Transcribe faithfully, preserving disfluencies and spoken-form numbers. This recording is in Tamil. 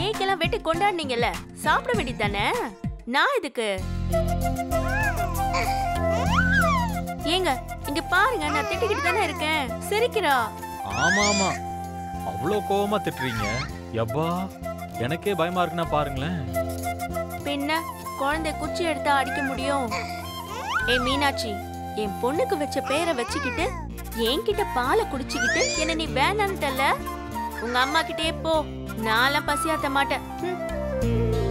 கேக் எல்லாம் வெட்டி கொண்டாடுனீங்கல்ல, சாப்பிட வேண்டியதானே? நான் இதுக்கு ஏங்க இங்க பாருங்க, நான் திட்டிக்கிட்டு தானே இருக்கேன். சிரிக்கிறா. ஆமா ஆமா, அவ்வளோ கோவமா திட்டுறீங்க. யப்பா, எனக்கே பயமா இருக்குன்னா பாருங்களேன். பின்ன குழந்தை குச்சி எடுத்தா அடிக்க முடியும்? ஏ மீனாட்சி, என் பொண்ணுக்கு வச்ச பேரை வச்சுக்கிட்டு என்கிட்ட பாலை குடிச்சுக்கிட்டு என்ன நீ வேணான்ட்டல்ல? உங்க அம்மா கிட்டே போ, நான்லாம் பசியாத்த மாட்டேன்.